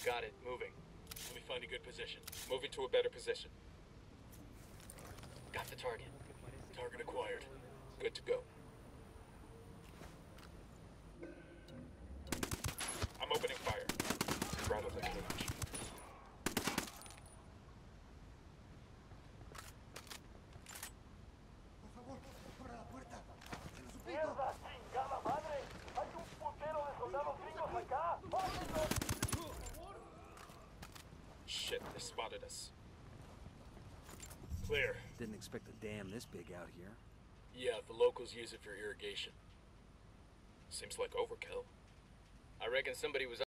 Got it. Moving. Let me find a good position. Moving to a better position. Got the target. Target acquired. Good to go. I'm opening fire. Right on the cage. ¡Mierda, chingada madre! ¡Hay un putero de soldados gringos acá! ¡Óyenlos! Shit, they spotted us. Clear. Didn't expect a dam this big out here. Yeah, the locals use it for irrigation. Seems like overkill. I reckon somebody was